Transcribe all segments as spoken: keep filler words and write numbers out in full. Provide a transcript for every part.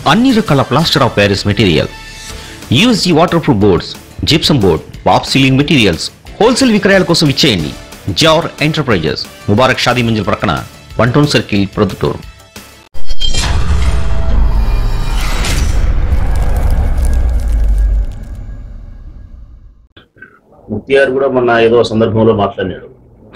అన్ని రకాల plaster of Paris material, USG water proof boards, gypsum board, POP ceiling materials wholesale విక్రయాల కోసం ఇచ్చేయండి. జార్ ఎంటర్ప్రైజెస్, ముబారక్ షాదీ మంజిల్ ప్రక్కన, one town circle, Proddatur. Muktiyar కూడా మొన్న ఏదో సందర్భంలో మాట్లాడినాడు.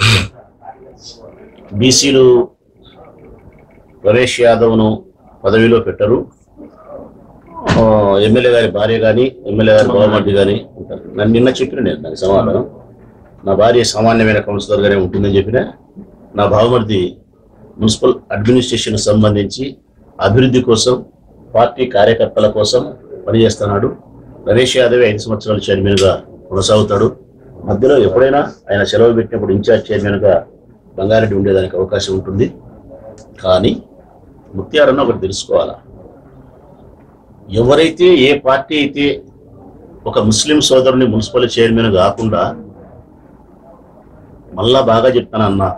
బీసీలు నరేష్ యాదవ్ను పదవిలో పెట్టరు, ఎమ్మెల్యే గారి భార్య కానీ ఎమ్మెల్యే గారి గవర్నమెంట్ కానీ ఉంటారు. నన్ను నిన్న చెప్పిన నేను నాకు సమాధానం, నా భార్య సామాన్యమైన కౌన్సిలర్గానే ఉంటుందని చెప్పిన. నా భావమర్ది మున్సిపల్ అడ్మినిస్ట్రేషన్ సంబంధించి అభివృద్ధి కోసం పార్టీ కార్యకర్తల కోసం పనిచేస్తున్నాడు. నరేష్ యాదవ్ ఐదు సంవత్సరాలు చైర్మన్గా కొనసాగుతాడు. మధ్యలో ఎప్పుడైనా ఆయన సెలవు పెట్టినప్పుడు ఇన్ఛార్జ్ చైర్మన్గా బంగారెడ్డి ఉండేదానికి అవకాశం ఉంటుంది. కానీ ముత్యారన్న ఒకటి తెలుసుకోవాలా, ఎవరైతే ఏ పార్టీ అయితే ఒక ముస్లిం సోదరుని మున్సిపల్ చైర్మన్ కాకుండా, మళ్ళా బాగా చెప్తానన్నా,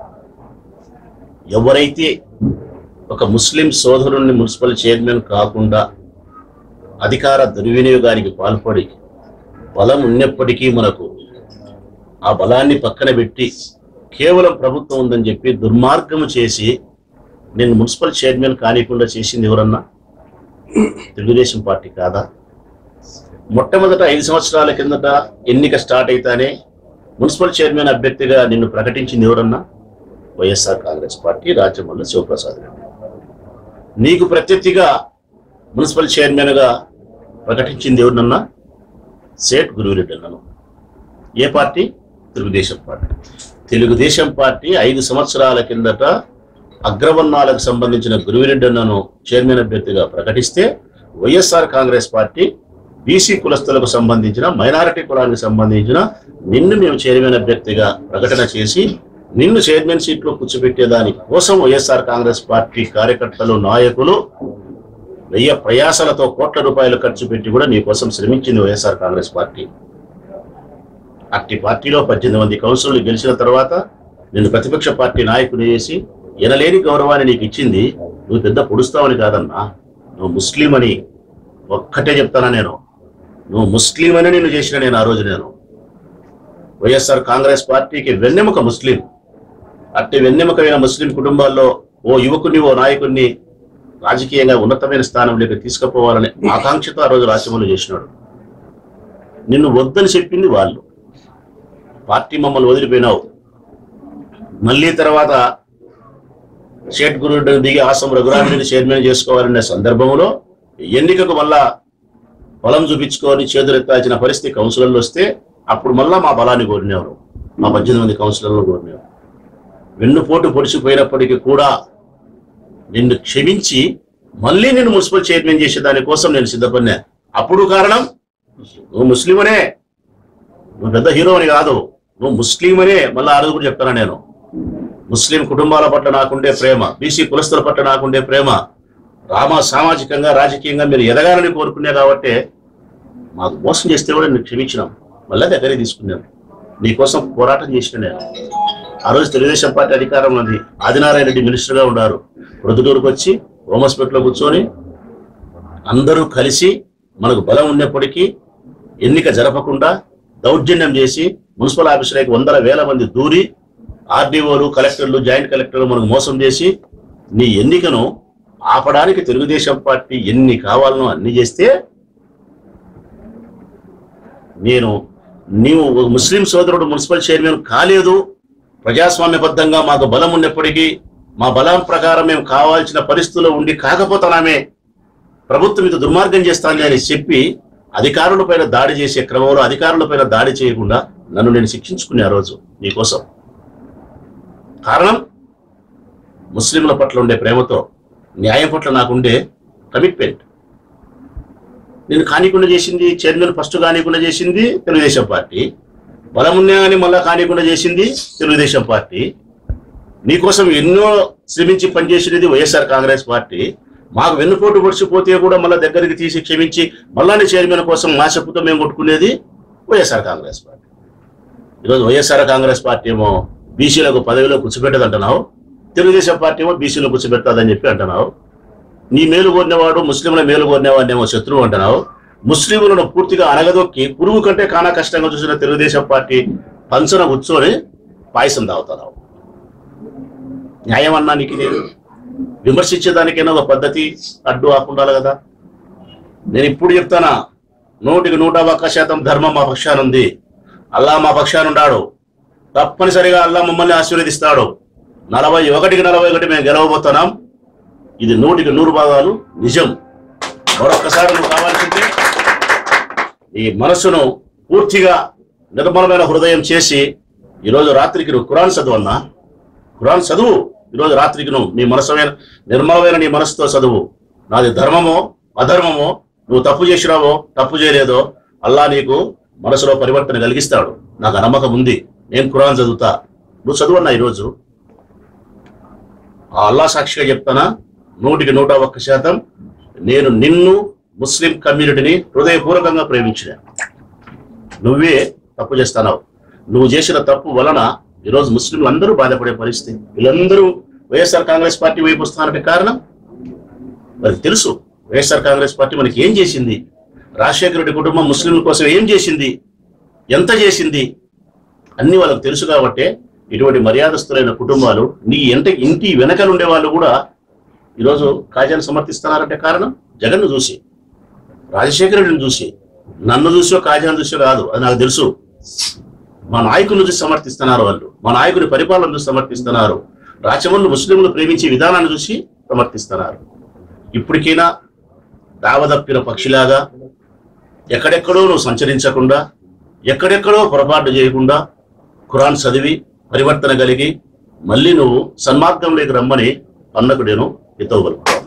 ఎవరైతే ఒక ముస్లిం సోదరుని మున్సిపల్ చైర్మన్ కాకుండా అధికార దుర్వినియోగానికి పాల్పడి బలం ఉన్నప్పటికీ మనకు ఆ బలాన్ని పక్కన పెట్టి కేవలం ప్రభుత్వం ఉందని చెప్పి దుర్మార్గం చేసి నేను మున్సిపల్ చైర్మన్ కానికుండా చేసింది ఎవరన్నా? తెలుగుదేశం పార్టీ కాదా? మొట్టమొదట ఐదు సంవత్సరాల కిందట ఎన్నిక స్టార్ట్ అయితేనే మున్సిపల్ చైర్మన్ అభ్యర్థిగా నిన్ను ప్రకటించింది ఎవరన్నా? YSR Congress party, Rajamalla Sivaprasad Reddy. నీకు ప్రత్యర్థిగా మున్సిపల్ చైర్మన్గా ప్రకటించింది ఎవరినన్నా? సేట్ గురువిరెడ్డి అన్నాను. ఏ పార్టీ? తెలుగుదేశం పార్టీ. తెలుగుదేశం పార్టీ ఐదు సంవత్సరాల కిందట అగ్రవర్ణాలకు సంబంధించిన గురువిరెడ్డి అన్నను చైర్మన్ అభ్యర్థిగా ప్రకటిస్తే, వైఎస్ఆర్ కాంగ్రెస్ పార్టీ బీసీ కులస్తులకు సంబంధించిన, మైనారిటీ కులానికి సంబంధించిన నిన్ను మేము చైర్మన్ అభ్యర్థిగా ప్రకటన చేసి నిన్ను చైర్మన్ సీట్లో కూర్చోబెట్టేదాని కోసం వైఎస్ఆర్ కాంగ్రెస్ పార్టీ కార్యకర్తలు, నాయకులు వెయ్యి ప్రయాసాలతో కోట్ల రూపాయలు ఖర్చు పెట్టి కూడా నీ కోసం శ్రమించింది వైఎస్ఆర్ కాంగ్రెస్ పార్టీ. అట్టి పార్టీలో పద్దెనిమిది మంది కౌన్సిలర్లు గెలిచిన తర్వాత నిన్ను ప్రతిపక్ష పార్టీ నాయకుడు చేసి ఎనలేని గౌరవాన్ని నీకు ఇచ్చింది. నువ్వు పెద్ద పొడుస్తావని కాదన్నా, నువ్వు ముస్లిం అని ఒక్కటే చెప్తానా నేను, నువ్వు ముస్లిం అని నిన్ను చేసిన నేను ఆ రోజు నేను వైఎస్ఆర్ కాంగ్రెస్ పార్టీకి వెన్నెముక ముస్లిం. అట్టి వెన్నెముకమైన ముస్లిం కుటుంబాల్లో ఓ యువకుని, ఓ నాయకుడిని రాజకీయంగా ఉన్నతమైన స్థానంలోకి తీసుకుపోవాలని ఆకాంక్షతో ఆ రోజు రాజ్యములు చేసినాడు. నిన్ను వద్దని చెప్పింది వాళ్ళు. పార్టీ మమ్మల్ని వదిలిపోయినావు. మళ్ళీ తర్వాత షేట్ గురుడు దిగి ఆసం రఘురామిని చైర్మన్ చేసుకోవాలనే సందర్భంలో ఎన్నికకు మళ్ళా బలం చూపించుకొని చేతులెత్తాల్సిన పరిస్థితి కౌన్సిలర్లు వస్తే అప్పుడు మళ్ళా మా బలాన్ని కోరినేవారు, మా పద్దెనిమిది మంది కౌన్సిలర్లు కోరినేవారు. వెన్నుపోటు పొడిచిపోయినప్పటికీ కూడా నిన్ను క్షమించి మళ్ళీ నేను మున్సిపల్ చైర్మన్ చేసే దానికోసం నేను సిద్ధపడినా. అప్పుడు కారణం నువ్వు ముస్లిమనే, నువ్వు పెద్ద హీరో అని కాదు, నువ్వు ముస్లిమనే. మళ్ళీ ఆ రోజు కూడా చెప్తాను నేను, ముస్లిం కుటుంబాల పట్ల నాకుండే ప్రేమ, బీసీ కులస్తుల పట్ల నాకుండే ప్రేమ, రామ సామాజికంగా రాజకీయంగా మీరు ఎదగాలని కోరుకునే కాబట్టి మాకు మోసం చేస్తే కూడా నేను క్షమించినాం, మళ్ళీ దగ్గరే తీసుకున్నాను. నీకోసం పోరాటం చేసిన నేను. ఆ రోజు తెలుగుదేశం పార్టీ అధికారంలో ఉంది. ఆదినారాయణ రెడ్డి మినిస్టర్గా ఉన్నారు. ప్రొద్దుటూరుకు వచ్చి హోమస్పేట్లో కూర్చొని అందరూ కలిసి మనకు బలం ఉన్నప్పటికీ ఎన్నిక జరపకుండా దౌర్జన్యం చేసి మున్సిపల్ ఆఫీసులకి వందల వేల మంది దూరి ఆర్డీఓలు, కలెక్టర్లు, జాయింట్ కలెక్టర్లు మనకు మోసం చేసి నీ ఎన్నికను ఆపడానికి తెలుగుదేశం పార్టీ ఎన్ని కావాలనో అన్ని చేస్తే, నేను నీవు ముస్లిం సోదరుడు మున్సిపల్ చైర్మన్ కాలేదు, ప్రజాస్వామ్యబద్ధంగా మాకు బలం ఉన్నప్పటికీ మా బలం ప్రకారం మేము కావాల్సిన పరిస్థితుల్లో ఉండి కాకపోతామే ప్రభుత్వం ఇది దుర్మార్గం చేస్తానని అని చెప్పి అధికారులపైన దాడి చేసే క్రమంలో అధికారులపైన దాడి చేయకుండా నన్ను నేను శిక్షించుకునే ఆ రోజు నీకోసం. కారణం ముస్లింల పట్ల ఉండే ప్రేమతో, న్యాయం పట్ల నాకుండే కమిట్మెంట్. నేను కానికుండా చేసింది చైర్మన్, ఫస్ట్ కానికుండా చేసింది తెలుగుదేశం పార్టీ, బలమున్నా అని మళ్ళా కానికుండా చేసింది తెలుగుదేశం పార్టీ. నీకోసం ఎన్నో శ్రమించి పనిచేసినది వైఎస్ఆర్ కాంగ్రెస్ పార్టీ. మాకు వెన్నుపోటు పొడిచిపోతే కూడా మళ్ళీ దగ్గరికి తీసి క్షమించి మళ్ళాని చైర్మన్ కోసం మా చెప్పుతో మేము కొట్టుకునేది వైఎస్ఆర్ కాంగ్రెస్ పార్టీ. ఈరోజు వైఎస్ఆర్ కాంగ్రెస్ పార్టీ ఏమో బీసీలకు పదవిలో కూర్చోబెట్టదు అంటున్నావు, తెలుగుదేశం పార్టీ ఏమో బీసీలో కూర్చోబెడతాదని చెప్పి అంటున్నావు. నీ మేలు కోరినవాడు ముస్లింల మేలు కోరినవాడినేమో శత్రువు అంటున్నావు. ముస్లింలను పూర్తిగా అనగదొక్కి పురుగు కంటే కానా కష్టంగా చూసిన తెలుగుదేశం పార్టీ పంచన కూర్చొని పాయసం తాగుతున్నావు. న్యాయం అన్నా నీకు లేదు. విమర్శించేదానికైనా ఒక పద్ధతి అడ్డు ఆకుండాలి కదా. నేను ఇప్పుడు చెప్తానా, నూటికి నూట ఒక్క శాతం ధర్మం మా పక్షాన ఉంది. అల్లా మా పక్షాన ఉన్నాడు. తప్పనిసరిగా అల్లా మమ్మల్ని ఆశీర్వదిస్తాడు. నలభై ఒకటికి నలభై ఒకటి మేము గెలవబోతున్నాం. ఇది నూటికి నూరు భాగాలు నిజం. మరొక్కసారి నువ్వు కావాల్సింటే ఈ మనసును పూర్తిగా నిర్మలమైన హృదయం చేసి ఈరోజు రాత్రికి నువ్వు ఖురాన్ చదువు అన్నా. ఖురాన్ చదువు. ఈరోజు రాత్రికి నువ్వు నీ మనసమైన నిర్మలమైన నీ మనసుతో చదువు. నాది ధర్మమో అధర్మమో, నువ్వు తప్పు చేసినావో తప్పు చేయలేదో అల్లా నీకు మనసులో పరివర్తన కలిగిస్తాడు. నాకు నమ్మకం ఉంది. నేను ఖురాన్ చదువుతా, నువ్వు చదువన్నా. ఈరోజు ఆ అల్లా సాక్షిగా చెప్తానా, నూటికి నూట ఒక్క శాతం నేను నిన్ను ముస్లిం కమ్యూనిటీని హృదయపూర్వకంగా ప్రేమించిన. నువ్వే తప్పు చేస్తున్నావు. నువ్వు చేసిన తప్పు వలన ఈరోజు ముస్లింలు అందరూ బాధపడే పరిస్థితి. వీళ్ళందరూ వైఎస్ఆర్ కాంగ్రెస్ పార్టీ వైపు వస్తున్నారంటే కారణం మరి తెలుసు. వైఎస్ఆర్ కాంగ్రెస్ పార్టీ మనకి ఏం చేసింది, రాజశేఖర రెడ్డి కుటుంబం ముస్లింల కోసం ఏం చేసింది, ఎంత చేసింది అన్ని వాళ్ళకు తెలుసు. కాబట్టే ఇటువంటి మర్యాదస్తులైన కుటుంబాలు నీ ఎంట ఇంటి వెనకలుండే వాళ్ళు కూడా ఈరోజు కాజాను సమర్థిస్తున్నారంటే కారణం జగన్ను చూసి, రాజశేఖర రెడ్డిని చూసి, నన్ను చూసో కాజాను చూసో కాదు. అది నాకు తెలుసు. మా నాయకులను చూసి సమర్థిస్తున్నారు వాళ్ళు. మా నాయకుని పరిపాలన చూసి సమర్థిస్తున్నారు. రాచమల్లు ముస్లింలు ప్రేమించే విధానాన్ని చూసి సమర్థిస్తున్నారు. ఇప్పటికైనా దావదప్పిన పక్షిలాగా ఎక్కడెక్కడో నువ్వు సంచరించకుండా, ఎక్కడెక్కడో పొరపాటు చేయకుండా ఖురాన్ చదివి పరివర్తన కలిగి మళ్ళీ నువ్వు సన్మార్గంలోకి రమ్మని అన్నకు నేను హితవు పలుకుతాను.